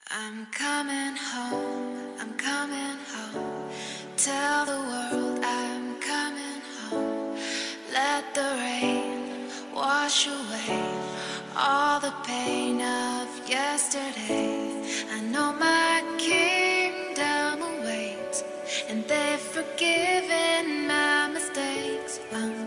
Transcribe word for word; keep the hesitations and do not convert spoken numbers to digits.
I'm coming home, I'm coming home. Tell the world I'm coming home. Let the rain wash away all the pain of yesterday. I know my kingdom awaits, and they've forgiven my mistakes. I'm